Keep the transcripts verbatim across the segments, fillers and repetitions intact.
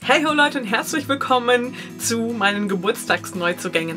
Hey ho Leute und herzlich willkommen zu meinen Geburtstagsneuzugängen.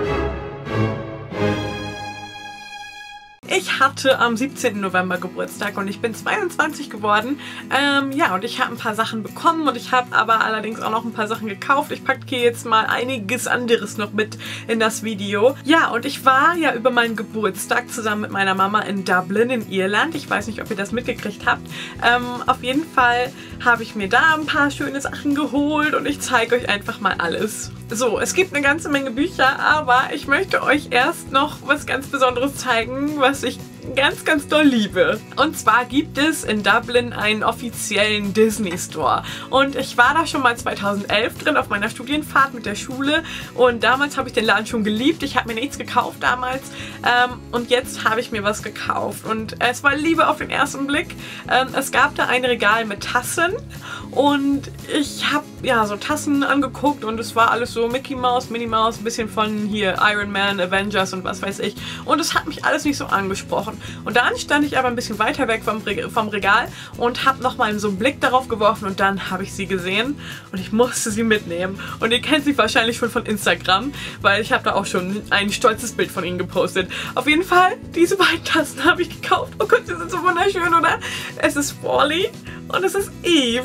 Ich hatte am siebzehnten November Geburtstag und ich bin zweiundzwanzig geworden. Ähm, ja, und ich habe ein paar Sachen bekommen und ich habe aber allerdings auch noch ein paar Sachen gekauft. Ich packe hier jetzt mal einiges anderes noch mit in das Video. Ja, und ich war ja über meinen Geburtstag zusammen mit meiner Mama in Dublin in Irland. Ich weiß nicht, ob ihr das mitgekriegt habt. Ähm, auf jeden Fall habe ich mir da ein paar schöne Sachen geholt und ich zeige euch einfach mal alles. So, es gibt eine ganze Menge Bücher, aber ich möchte euch erst noch was ganz Besonderes zeigen, was ich ganz, ganz doll liebe. Und zwar gibt es in Dublin einen offiziellen Disney Store. Und ich war da schon mal zweitausendelf drin auf meiner Studienfahrt mit der Schule. Und damals habe ich den Laden schon geliebt. Ich habe mir nichts gekauft damals. Ähm, und jetzt habe ich mir was gekauft. Und es war Liebe auf den ersten Blick. Ähm, es gab da ein Regal mit Tassen. Und ich habe ja so Tassen angeguckt und es war alles so Mickey Mouse, Minnie Mouse, ein bisschen von hier Iron Man, Avengers und was weiß ich. Und es hat mich alles nicht so angesprochen. Und dann stand ich aber ein bisschen weiter weg vom, Re vom Regal und habe nochmal so einen Blick darauf geworfen und dann habe ich sie gesehen und ich musste sie mitnehmen. Und ihr kennt sie wahrscheinlich schon von Instagram, weil ich habe da auch schon ein stolzes Bild von ihnen gepostet. Auf jeden Fall, diese beiden Tassen habe ich gekauft. Oh Gott, sie sind so wunderschön, oder? Es ist Wall-E und es ist Eve.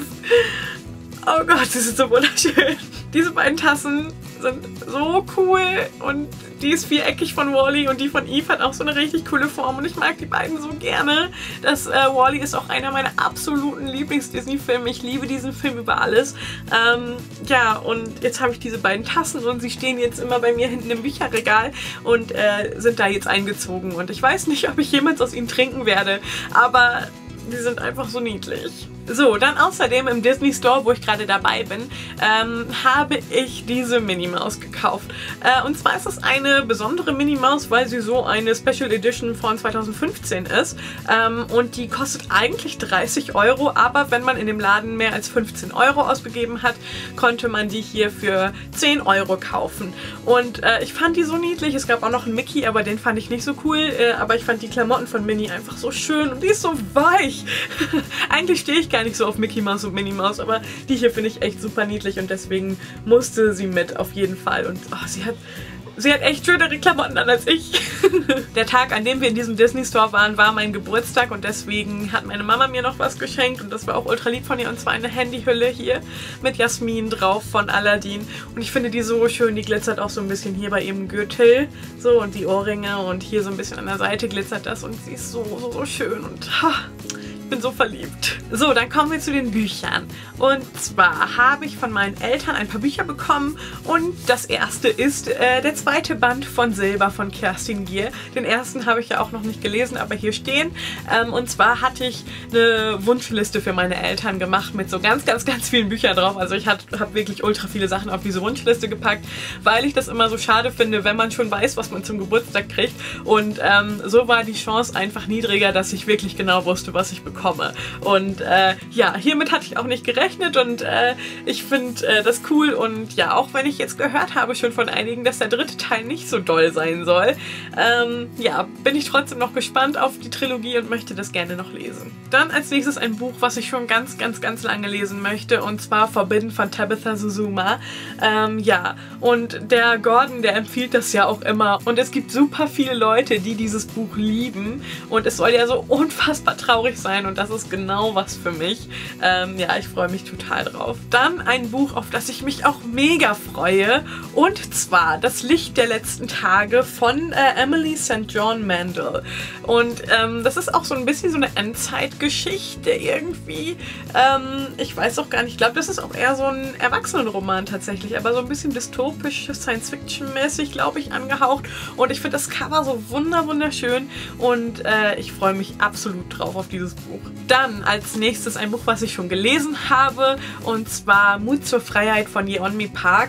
Oh Gott, sie sind so wunderschön. Diese beiden Tassen sind so cool und die ist viereckig von Wall-E und die von Eve hat auch so eine richtig coole Form und ich mag die beiden so gerne. Das äh, Wall-E ist auch einer meiner absoluten Lieblings-Disney-Filme. Ich liebe diesen Film über alles. Ähm, ja, und jetzt habe ich diese beiden Tassen und sie stehen jetzt immer bei mir hinten im Bücherregal und äh, sind da jetzt eingezogen und ich weiß nicht, ob ich jemals aus ihnen trinken werde, aber die sind einfach so niedlich. So, dann außerdem im Disney Store, wo ich gerade dabei bin, ähm, habe ich diese Minnie Maus gekauft. Äh, und zwar ist es eine besondere Minnie Maus, weil sie so eine Special Edition von zweitausendfünfzehn ist. Ähm, und die kostet eigentlich dreißig Euro, aber wenn man in dem Laden mehr als fünfzehn Euro ausgegeben hat, konnte man die hier für zehn Euro kaufen. Und äh, ich fand die so niedlich. Es gab auch noch einen Mickey, aber den fand ich nicht so cool. Äh, aber ich fand die Klamotten von Minnie einfach so schön und die ist so weich. Eigentlich stehe ich gar nicht so auf Mickey Mouse und Minnie Maus, aber die hier finde ich echt super niedlich und deswegen musste sie mit auf jeden Fall. Und oh, sie hat Sie hat echt schönere Klamotten an als ich. Der Tag, an dem wir in diesem Disney Store waren, war mein Geburtstag und deswegen hat meine Mama mir noch was geschenkt und das war auch ultra lieb von ihr und zwar eine Handyhülle hier mit Jasmin drauf von Aladdin und ich finde die so schön, die glitzert auch so ein bisschen hier bei ihrem Gürtel so und die Ohrringe und hier so ein bisschen an der Seite glitzert das und sie ist so, so, so schön und ha, ich bin so verliebt. So, dann kommen wir zu den Büchern. Und zwar habe ich von meinen Eltern ein paar Bücher bekommen und das erste ist äh, der zweite Band von Silber von Kerstin Gier. Den ersten habe ich ja auch noch nicht gelesen, aber hier stehen. Ähm, und zwar hatte ich eine Wunschliste für meine Eltern gemacht mit so ganz, ganz, ganz vielen Büchern drauf. Also ich habe wirklich ultra viele Sachen auf diese Wunschliste gepackt, weil ich das immer so schade finde, wenn man schon weiß, was man zum Geburtstag kriegt. Und ähm, so war die Chance einfach niedriger, dass ich wirklich genau wusste, was ich bekomme. komme. Und äh, ja, hiermit hatte ich auch nicht gerechnet und äh, ich finde äh, das cool und ja, auch wenn ich jetzt gehört habe schon von einigen, dass der dritte Teil nicht so doll sein soll, ähm, ja, bin ich trotzdem noch gespannt auf die Trilogie und möchte das gerne noch lesen. Dann als nächstes ein Buch, was ich schon ganz, ganz, ganz lange lesen möchte und zwar Forbidden von Tabitha Zuzuma. Ähm, ja, und der Gordon, der empfiehlt das ja auch immer und es gibt super viele Leute, die dieses Buch lieben und es soll ja so unfassbar traurig sein und das ist genau was für mich. Ähm, ja, ich freue mich total drauf. Dann ein Buch, auf das ich mich auch mega freue und zwar Das Licht der letzten Tage von äh, Emily Sankt John Mandel. Und ähm, das ist auch so ein bisschen so eine Endzeitgeschichte irgendwie. Ähm, ich weiß auch gar nicht, ich glaube, das ist auch eher so ein Erwachsenenroman tatsächlich, aber so ein bisschen dystopisch, Science-Fiction-mäßig, glaube ich, angehaucht. Und ich finde das Cover so wunder wunderschön und äh, ich freue mich absolut drauf auf dieses Buch. Dann als nächstes ein Buch, was ich schon gelesen habe und zwar Mut zur Freiheit von Yeonmi Park.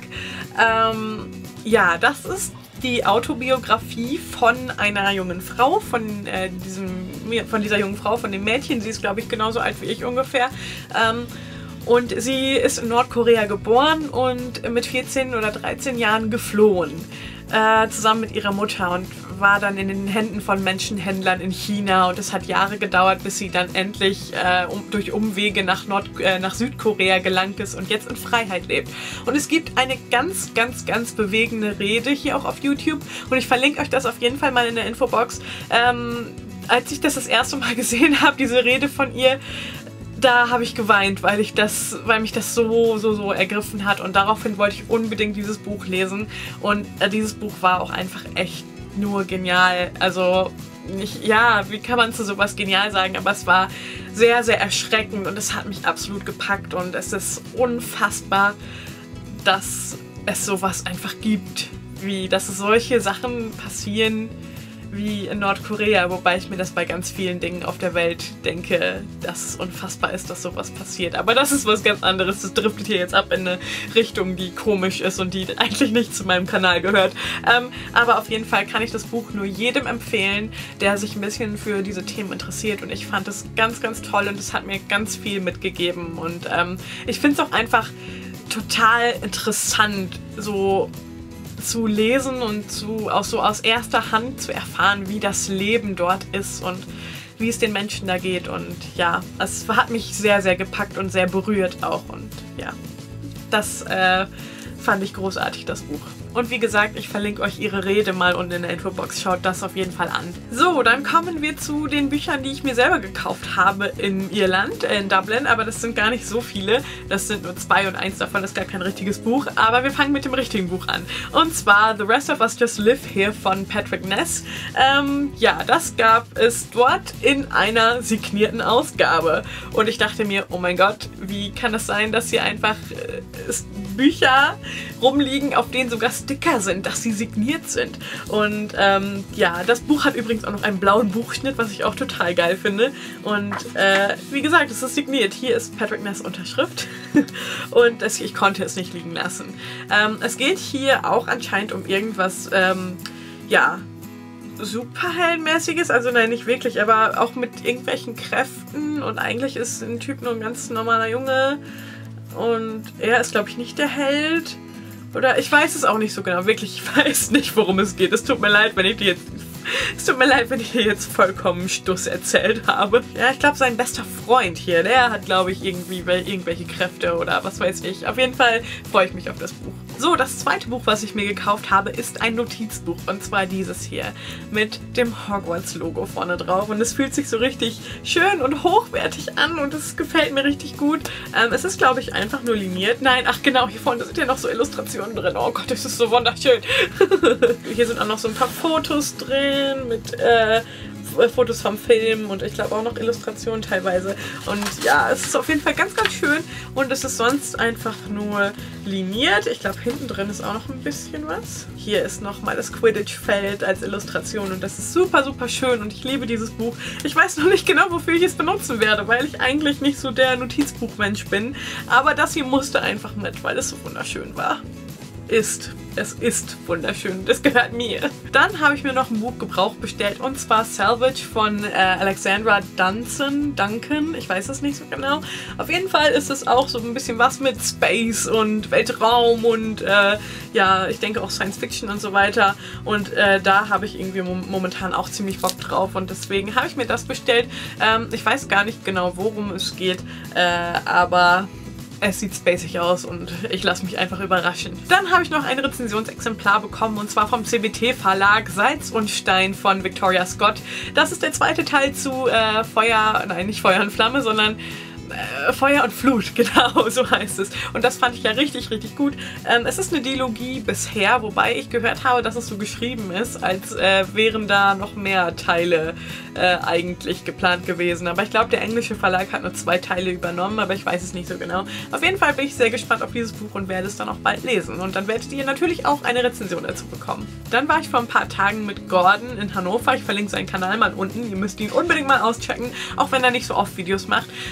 Ähm, ja, das ist die Autobiografie von einer jungen Frau, von, äh, diesem, von dieser jungen Frau, von dem Mädchen. Sie ist, glaube ich, genauso alt wie ich ungefähr. Ähm, und sie ist in Nordkorea geboren und mit vierzehn oder dreizehn Jahren geflohen. Äh, zusammen mit ihrer Mutter und war dann in den Händen von Menschenhändlern in China und es hat Jahre gedauert, bis sie dann endlich äh, um, durch Umwege nach, Nord äh, nach Südkorea gelangt ist und jetzt in Freiheit lebt. Und es gibt eine ganz, ganz, ganz bewegende Rede hier auch auf YouTube und ich verlinke euch das auf jeden Fall mal in der Infobox. Ähm, als ich das das erste Mal gesehen habe, diese Rede von ihr, da habe ich geweint, weil ich das, weil mich das so, so, so ergriffen hat und daraufhin wollte ich unbedingt dieses Buch lesen und äh, dieses Buch war auch einfach echt nur genial. Also, nicht, ja, wie kann man zu sowas genial sagen, aber es war sehr, sehr erschreckend und es hat mich absolut gepackt und es ist unfassbar, dass es sowas einfach gibt, wie, dass solche Sachen passieren wie in Nordkorea, wobei ich mir das bei ganz vielen Dingen auf der Welt denke, dass es unfassbar ist, dass sowas passiert. Aber das ist was ganz anderes. Das driftet hier jetzt ab in eine Richtung, die komisch ist und die eigentlich nicht zu meinem Kanal gehört. Ähm, aber auf jeden Fall kann ich das Buch nur jedem empfehlen, der sich ein bisschen für diese Themen interessiert und ich fand es ganz, ganz toll und es hat mir ganz viel mitgegeben und ähm, ich finde es auch einfach total interessant, so zu lesen und zu, auch so aus erster Hand zu erfahren, wie das Leben dort ist und wie es den Menschen da geht. Und ja, es hat mich sehr, sehr gepackt und sehr berührt auch. Und ja, das äh, fand ich großartig, das Buch. Und wie gesagt, ich verlinke euch ihre Rede mal unten in der Infobox. Schaut das auf jeden Fall an. So, dann kommen wir zu den Büchern, die ich mir selber gekauft habe in Irland, in Dublin. Aber das sind gar nicht so viele. Das sind nur zwei und eins davon ist gar kein richtiges Buch. Aber wir fangen mit dem richtigen Buch an. Und zwar The Rest of Us Just Live Here von Patrick Ness. Ähm, ja, das gab es dort in einer signierten Ausgabe. Und ich dachte mir, oh mein Gott, wie kann es sein, dass hier einfach äh, Bücher rumliegen, auf denen sogar Sticker sind, dass sie signiert sind. Und ähm, ja, das Buch hat übrigens auch noch einen blauen Buchschnitt, was ich auch total geil finde. Und äh, wie gesagt, es ist signiert. Hier ist Patrick Ness Unterschrift und es, ich konnte es nicht liegen lassen. Ähm, es geht hier auch anscheinend um irgendwas, ähm, ja, Superheldenmäßiges, also nein, nicht wirklich, aber auch mit irgendwelchen Kräften und eigentlich ist ein Typ nur ein ganz normaler Junge und er ist, glaube ich, nicht der Held. Oder ich weiß es auch nicht so genau. Wirklich, ich weiß nicht, worum es geht. Es tut mir leid, wenn ich dir jetzt... Es tut mir leid, wenn ich hier jetzt vollkommen Stuss erzählt habe. Ja, ich glaube, sein bester Freund hier, der hat, glaube ich, irgendwie irgendwelche Kräfte oder was weiß ich. Auf jeden Fall freue ich mich auf das Buch. So, das zweite Buch, was ich mir gekauft habe, ist ein Notizbuch. Und zwar dieses hier mit dem Hogwarts-Logo vorne drauf. Und es fühlt sich so richtig schön und hochwertig an und es gefällt mir richtig gut. Ähm, es ist, glaube ich, einfach nur liniert. Nein, ach genau, hier vorne sind ja noch so Illustrationen drin. Oh Gott, das ist so wunderschön. Hier sind auch noch so ein paar Fotos drin mit äh, Fotos vom Film und ich glaube auch noch Illustrationen teilweise. Und ja, es ist auf jeden Fall ganz, ganz schön und es ist sonst einfach nur liniert. Ich glaube, hinten drin ist auch noch ein bisschen was. Hier ist nochmal das Quidditch-Feld als Illustration und das ist super, super schön und ich liebe dieses Buch. Ich weiß noch nicht genau, wofür ich es benutzen werde, weil ich eigentlich nicht so der Notizbuchmensch bin. Aber das hier musste einfach mit, weil es so wunderschön war. Ist. Es ist wunderschön. Das gehört mir. Dann habe ich mir noch ein Buch gebraucht bestellt und zwar Salvage von äh, Alexandra Duncan. Duncan. Ich weiß es nicht so genau. Auf jeden Fall ist es auch so ein bisschen was mit Space und Weltraum und äh, ja, ich denke auch Science Fiction und so weiter. Und äh, da habe ich irgendwie mom momentan auch ziemlich Bock drauf und deswegen habe ich mir das bestellt. Ähm, ich weiß gar nicht genau, worum es geht, äh, aber es sieht spacig aus und ich lasse mich einfach überraschen. Dann habe ich noch ein Rezensionsexemplar bekommen und zwar vom C B T Verlag Salz und Stein von Victoria Scott. Das ist der zweite Teil zu äh, Feuer, nein nicht Feuer und Flamme, sondern äh, Feuer und Flut, genau, so heißt es. Und das fand ich ja richtig, richtig gut. Ähm, es ist eine Dilogie bisher, wobei ich gehört habe, dass es so geschrieben ist, als äh, wären da noch mehr Teile äh, eigentlich geplant gewesen. Aber ich glaube, der englische Verlag hat nur zwei Teile übernommen, aber ich weiß es nicht so genau. Auf jeden Fall bin ich sehr gespannt auf dieses Buch und werde es dann auch bald lesen. Und dann werdet ihr natürlich auch eine Rezension dazu bekommen. Dann war ich vor ein paar Tagen mit Gordon in Hannover. Ich verlinke seinen Kanal mal unten. Ihr müsst ihn unbedingt mal auschecken, auch wenn er nicht so oft Videos macht. Aber auf jeden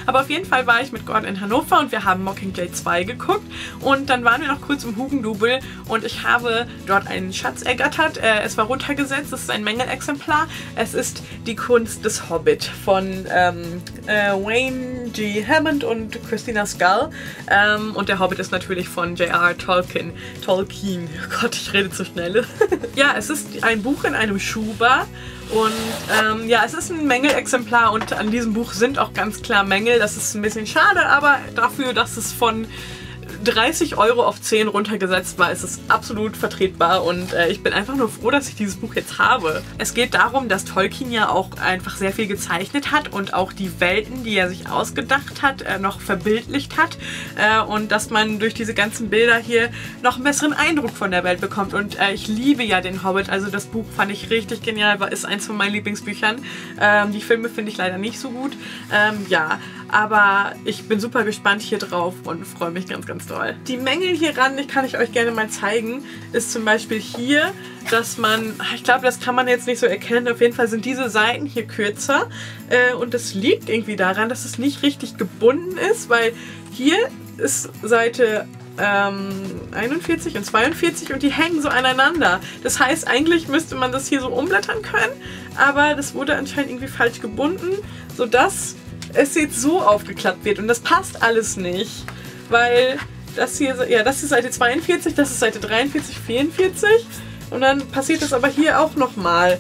jeden Fall war ich mit Gordon in Hannover und wir haben Mockingjay zwei geguckt und dann waren wir noch kurz im Hugendubel und ich habe dort einen Schatz ergattert. Äh, es war runtergesetzt, es ist ein Mängelexemplar. Es ist Die Kunst des Hobbit von ähm, äh, Wayne G. Hammond und Christina Scull. Ähm, und der Hobbit ist natürlich von J R R Tolkien. Tolkien. Oh Gott, ich rede zu schnell. Ja, es ist ein Buch in einem Schuber. Und ähm, ja, es ist ein Mängelexemplar und an diesem Buch sind auch ganz klar Mängel. Das ist ein bisschen schade, aber dafür, dass es von dreißig Euro auf zehn runtergesetzt war, ist es absolut vertretbar und äh, ich bin einfach nur froh, dass ich dieses Buch jetzt habe. Es geht darum, dass Tolkien ja auch einfach sehr viel gezeichnet hat und auch die Welten, die er sich ausgedacht hat, äh, noch verbildlicht hat äh, und dass man durch diese ganzen Bilder hier noch einen besseren Eindruck von der Welt bekommt und äh, ich liebe ja den Hobbit, also das Buch fand ich richtig genial, war, ist eins von meinen Lieblingsbüchern. Ähm, die Filme finde ich leider nicht so gut. Ähm, ja, aber ich bin super gespannt hier drauf und freue mich ganz, ganz doll. Die Mängel hieran, die kann ich euch gerne mal zeigen, ist zum Beispiel hier, dass man, ich glaube, das kann man jetzt nicht so erkennen, auf jeden Fall sind diese Seiten hier kürzer äh, und das liegt irgendwie daran, dass es nicht richtig gebunden ist, weil hier ist Seite ähm, einundvierzig und zweiundvierzig und die hängen so aneinander. Das heißt, eigentlich müsste man das hier so umblättern können, aber das wurde anscheinend irgendwie falsch gebunden, sodass es jetzt so aufgeklappt wird und das passt alles nicht, weil das hier, ja, das ist Seite zweiundvierzig, das ist Seite dreiundvierzig, vierundvierzig und dann passiert das aber hier auch nochmal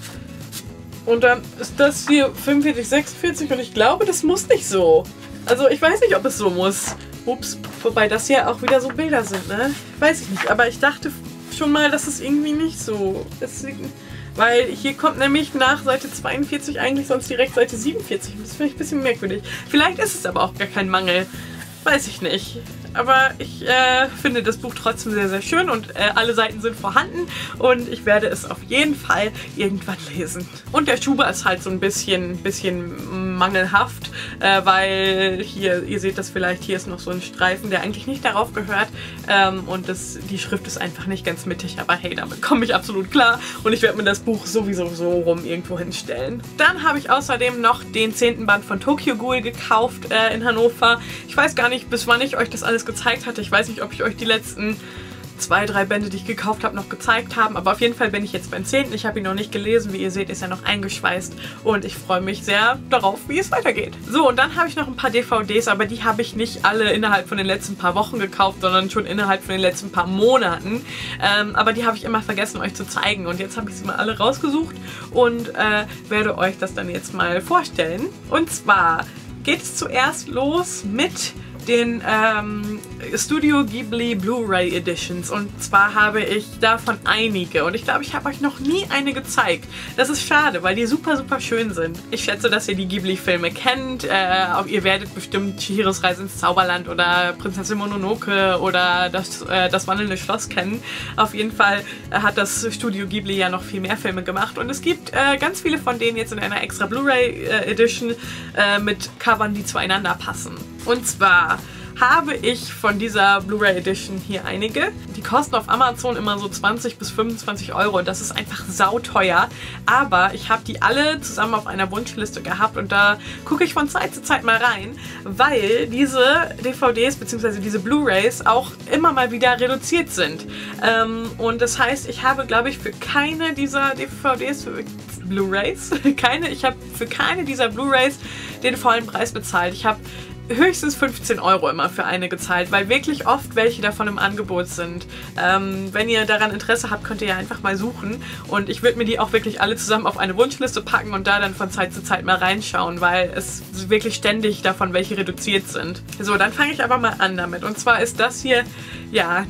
und dann ist das hier fünfundvierzig, sechsundvierzig und ich glaube, das muss nicht so. Also ich weiß nicht, ob es so muss. Ups, wobei das hier auch wieder so Bilder sind, ne? Weiß ich nicht, aber ich dachte schon mal, dass es irgendwie nicht so ist. Weil hier kommt nämlich nach Seite zweiundvierzig eigentlich sonst direkt Seite siebenundvierzig. Das finde ich ein bisschen merkwürdig. Vielleicht ist es aber auch gar kein Mangel. Weiß ich nicht. Aber ich äh, finde das Buch trotzdem sehr, sehr schön und äh, alle Seiten sind vorhanden und ich werde es auf jeden Fall irgendwann lesen. Und der Schuber ist halt so ein bisschen, bisschen mangelhaft, äh, weil hier, ihr seht das vielleicht, hier ist noch so ein Streifen, der eigentlich nicht darauf gehört ähm, und das, die Schrift ist einfach nicht ganz mittig, aber hey, damit komme ich absolut klar und ich werde mir das Buch sowieso so rum irgendwo hinstellen. Dann habe ich außerdem noch den zehnten Band von Tokyo Ghoul gekauft äh, in Hannover. Ich weiß gar nicht, bis wann ich euch das alles gezeigt hatte. Ich weiß nicht, ob ich euch die letzten zwei, drei Bände, die ich gekauft habe, noch gezeigt habe. Aber auf jeden Fall bin ich jetzt beim zehnten. Ich habe ihn noch nicht gelesen. Wie ihr seht, ist er noch eingeschweißt. Und ich freue mich sehr darauf, wie es weitergeht. So, und dann habe ich noch ein paar D V Ds, aber die habe ich nicht alle innerhalb von den letzten paar Wochen gekauft, sondern schon innerhalb von den letzten paar Monaten. Ähm, aber die habe ich immer vergessen, euch zu zeigen. Und jetzt habe ich sie mal alle rausgesucht und äh, werde euch das dann jetzt mal vorstellen. Und zwar geht es zuerst los mit den ähm, Studio Ghibli Blu-ray Editions und zwar habe ich davon einige und ich glaube, ich habe euch noch nie eine gezeigt. Das ist schade, weil die super, super schön sind. Ich schätze, dass ihr die Ghibli-Filme kennt. Äh, auch ihr werdet bestimmt Chihiros Reise ins Zauberland oder Prinzessin Mononoke oder das, äh, das wandelnde Schloss kennen. Auf jeden Fall äh, hat das Studio Ghibli ja noch viel mehr Filme gemacht und es gibt äh, ganz viele von denen jetzt in einer extra Blu-ray äh, Edition äh, mit Covern, die zueinander passen. Und zwar habe ich von dieser Blu-ray Edition hier einige. Die kosten auf Amazon immer so zwanzig bis fünfundzwanzig Euro und das ist einfach sauteuer. Aber ich habe die alle zusammen auf einer Wunschliste gehabt und da gucke ich von Zeit zu Zeit mal rein, weil diese D V Ds bzw. diese Blu-rays auch immer mal wieder reduziert sind. Ähm, und das heißt, ich habe, glaube ich, für keine dieser D V Ds, Blu-rays, keine, ich habe für keine dieser Blu-rays den vollen Preis bezahlt. Ich habe höchstens fünfzehn Euro immer für eine gezahlt, weil wirklich oft welche davon im Angebot sind. Ähm, wenn ihr daran Interesse habt, könnt ihr ja einfach mal suchen und ich würde mir die auch wirklich alle zusammen auf eine Wunschliste packen und da dann von Zeit zu Zeit mal reinschauen, weil es wirklich ständig davon welche reduziert sind. So, dann fange ich aber mal an damit und zwar ist das hier, ja,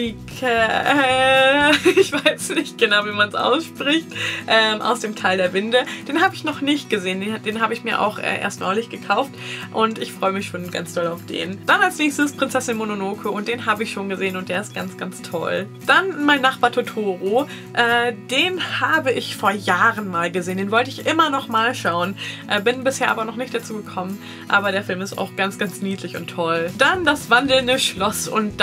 Nausicaa, ich weiß nicht genau, wie man es ausspricht, ähm, aus dem Tal der Winde. Den habe ich noch nicht gesehen, den, den habe ich mir auch äh, erst neulich gekauft und ich freue mich schon ganz doll auf den. Dann als nächstes Prinzessin Mononoke und den habe ich schon gesehen und der ist ganz, ganz toll. Dann mein Nachbar Totoro, äh, den habe ich vor Jahren mal gesehen, den wollte ich immer noch mal schauen, äh, bin bisher aber noch nicht dazu gekommen, aber der Film ist auch ganz, ganz niedlich und toll. Dann das wandelnde Schloss und das ist, glaube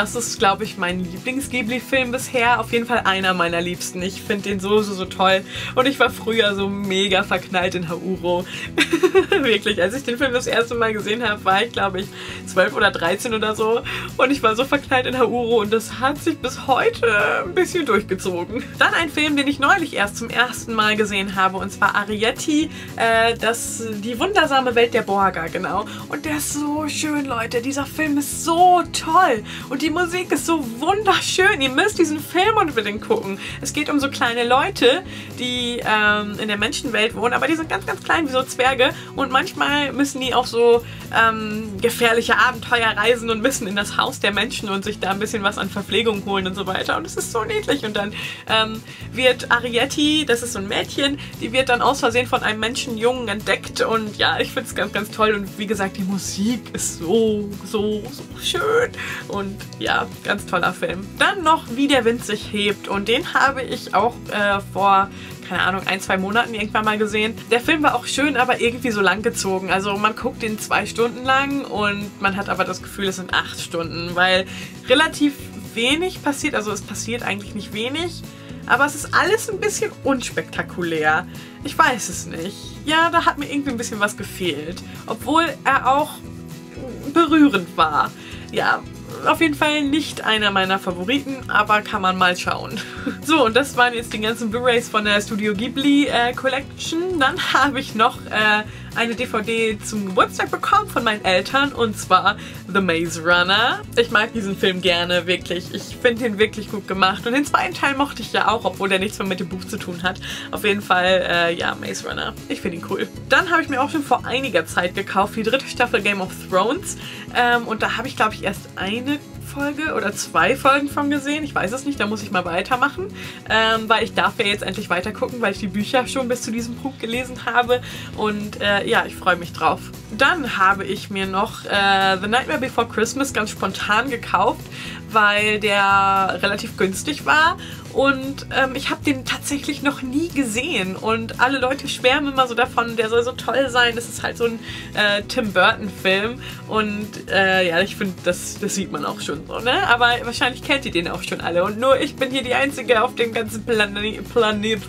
glaube ich, mein Lieblings-Ghibli-Film bisher. Auf jeden Fall einer meiner liebsten. Ich finde den so, so, so toll. Und ich war früher so mega verknallt in Haruo. Wirklich, als ich den Film das erste Mal gesehen habe, war ich, glaube ich, zwölf oder dreizehn oder so. Und ich war so verknallt in Haruo und das hat sich bis heute ein bisschen durchgezogen. Dann ein Film, den ich neulich erst zum ersten Mal gesehen habe, und zwar Arrietty, äh, das, die wundersame Welt der Borga, genau. Und der ist so schön, Leute. Dieser Film ist so toll. Und die Musik ist so wunderschön. Ihr müsst diesen Film unbedingt gucken. Es geht um so kleine Leute, die ähm, in der Menschenwelt wohnen, aber die sind ganz, ganz klein wie so Zwerge. Und manchmal müssen die auch so ähm, gefährliche Abenteuer reisen und müssen in das Haus der Menschen und sich da ein bisschen was an Verpflegung holen und so weiter. Und es ist so niedlich. Und dann ähm, wird Arrietty, das ist so ein Mädchen, die wird dann aus Versehen von einem Menschenjungen entdeckt. Und ja, ich finde es ganz, ganz toll. Und wie gesagt, die Musik ist so, so, so schön. Und ja, ganz toller Film. Dann noch Wie der Wind sich hebt. Und den habe ich auch äh, vor, keine Ahnung, ein, zwei Monaten irgendwann mal gesehen. Der Film war auch schön, aber irgendwie so lang gezogen. Also man guckt den zwei Stunden lang und man hat aber das Gefühl, es sind acht Stunden, weil relativ wenig passiert. Also es passiert eigentlich nicht wenig, aber es ist alles ein bisschen unspektakulär. Ich weiß es nicht. Ja, da hat mir irgendwie ein bisschen was gefehlt. Obwohl er auch berührend war. Ja, auf jeden Fall nicht einer meiner Favoriten, aber kann man mal schauen. So, und das waren jetzt die ganzen Blu-rays von der Studio Ghibli äh, Collection. Dann habe ich noch äh, eine D V D zum Geburtstag bekommen von meinen Eltern, und zwar The Maze Runner. Ich mag diesen Film gerne, wirklich. Ich finde ihn wirklich gut gemacht. Und den zweiten Teil mochte ich ja auch, obwohl der nichts mehr mit dem Buch zu tun hat. Auf jeden Fall, äh, ja, Maze Runner. Ich finde ihn cool. Dann habe ich mir auch schon vor einiger Zeit gekauft, die dritte Staffel Game of Thrones. Ähm, und da habe ich, glaube ich, erst eine Folge oder zwei Folgen von gesehen. Ich weiß es nicht, da muss ich mal weitermachen, ähm, weil ich darf ja jetzt endlich weiter gucken, weil ich die Bücher schon bis zu diesem Punkt gelesen habe, und äh, ja, ich freue mich drauf. Dann habe ich mir noch äh, The Nightmare Before Christmas ganz spontan gekauft, weil der relativ günstig war, und ähm, ich habe den tatsächlich noch nie gesehen und alle Leute schwärmen immer so davon, der soll so toll sein. Das ist halt so ein äh, Tim Burton Film, und äh, ja, ich finde, das, das sieht man auch schon so, ne? Aber wahrscheinlich kennt ihr den auch schon alle, und nur ich bin hier die Einzige auf dem ganzen Plane Planet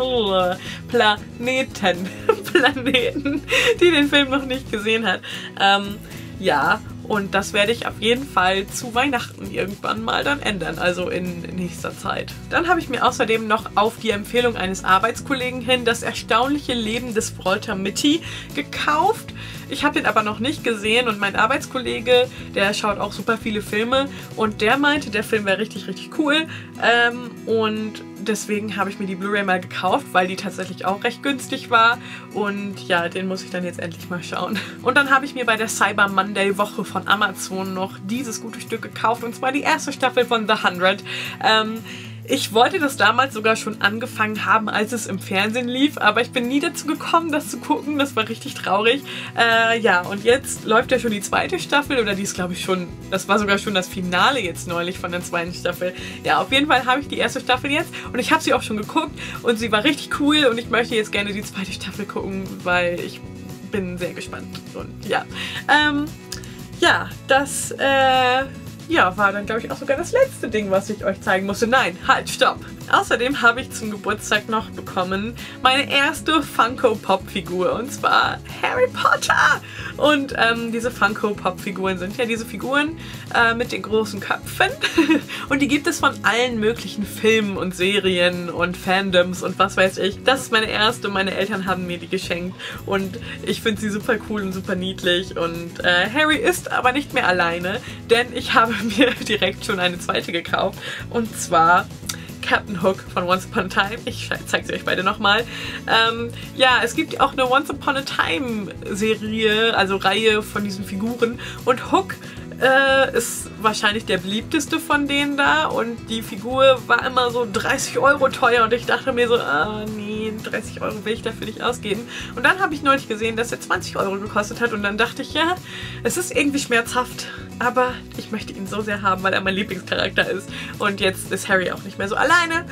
Planeten Planeten, die den Film noch nicht gesehen hat. Ähm, ja, und das werde ich auf jeden Fall zu Weihnachten irgendwann mal dann ändern, also in nächster Zeit. Dann habe ich mir außerdem noch auf die Empfehlung eines Arbeitskollegen hin Das erstaunliche Leben des Walter Mitty gekauft. Ich habe den aber noch nicht gesehen, und mein Arbeitskollege, der schaut auch super viele Filme, und der meinte, der Film wäre richtig, richtig cool, ähm, und deswegen habe ich mir die Blu-ray mal gekauft, weil die tatsächlich auch recht günstig war, und ja, den muss ich dann jetzt endlich mal schauen. Und dann habe ich mir bei der Cyber Monday Woche von Amazon noch dieses gute Stück gekauft, und zwar die erste Staffel von The Hundred. Ähm, Ich wollte das damals sogar schon angefangen haben, als es im Fernsehen lief, aber ich bin nie dazu gekommen, das zu gucken. Das war richtig traurig. Äh, ja, und jetzt läuft ja schon die zweite Staffel, oder die ist, glaube ich, schon, das war sogar schon das Finale jetzt neulich von der zweiten Staffel. Ja, auf jeden Fall habe ich die erste Staffel jetzt, und ich habe sie auch schon geguckt, und sie war richtig cool, und ich möchte jetzt gerne die zweite Staffel gucken, weil ich bin sehr gespannt. Und ja, ähm, ja, das, äh... ja, war dann, glaube ich, auch sogar das letzte Ding, was ich euch zeigen musste. Nein, halt, stopp! Außerdem habe ich zum Geburtstag noch bekommen meine erste Funko-Pop-Figur, und zwar Harry Potter! Und ähm, diese Funko-Pop-Figuren sind ja diese Figuren äh, mit den großen Köpfen, und die gibt es von allen möglichen Filmen und Serien und Fandoms und was weiß ich. Das ist meine erste, und meine Eltern haben mir die geschenkt, und ich finde sie super cool und super niedlich, und äh, Harry ist aber nicht mehr alleine, denn ich habe mir direkt schon eine zweite gekauft, und zwar Captain Hook von Once Upon a Time. Ich zeige sie euch beide nochmal. Ähm, ja, es gibt auch eine Once Upon a Time Serie, also Reihe von diesen Figuren, und Hook äh, ist wahrscheinlich der beliebteste von denen da, und die Figur war immer so dreißig Euro teuer, und ich dachte mir so, ah nee, dreißig Euro will ich dafür nicht ausgeben. Und dann habe ich neulich gesehen, dass er zwanzig Euro gekostet hat, und dann dachte ich, ja, es ist irgendwie schmerzhaft, aber ich möchte ihn so sehr haben, weil er mein Lieblingscharakter ist, und jetzt ist Harry auch nicht mehr so alleine.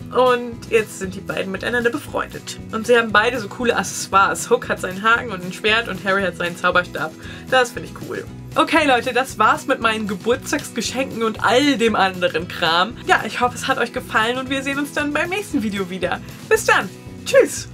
Und jetzt sind die beiden miteinander befreundet. Und sie haben beide so coole Accessoires. Hook hat seinen Haken und ein Schwert, und Harry hat seinen Zauberstab. Das finde ich cool. Okay Leute, das war's mit meinen Geburtstagsgeschenken und all dem anderen Kram. Ja, ich hoffe, es hat euch gefallen und wir sehen uns dann beim nächsten Video wieder. Bis dann. Tschüss.